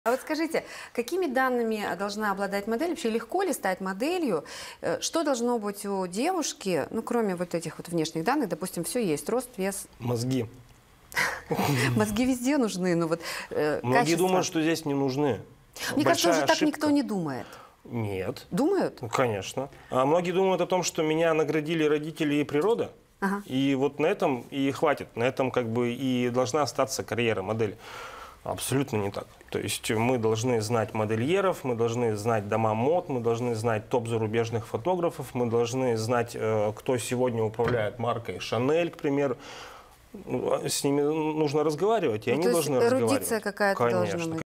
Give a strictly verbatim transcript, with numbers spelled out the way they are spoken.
А вот скажите, какими данными должна обладать модель? Вообще легко ли стать моделью? Что должно быть у девушки, ну, кроме вот этих вот внешних данных, допустим, все есть, рост, вес? Мозги. Мозги везде нужны, но вот Многие думают, что здесь не нужны. Мне кажется, уже так никто не думает. Нет. Думают? Ну, конечно. А многие думают о том, что меня наградили родители и природа. Ага. И вот на этом и хватит. На этом как бы и должна остаться карьера модели. Абсолютно не так. То есть мы должны знать модельеров, мы должны знать дома мод, мы должны знать топ зарубежных фотографов, мы должны знать, кто сегодня управляет маркой Chanel, к примеру. С ними нужно разговаривать, и Ну, они то есть должны разговаривать. эрудиция какая-то должна быть.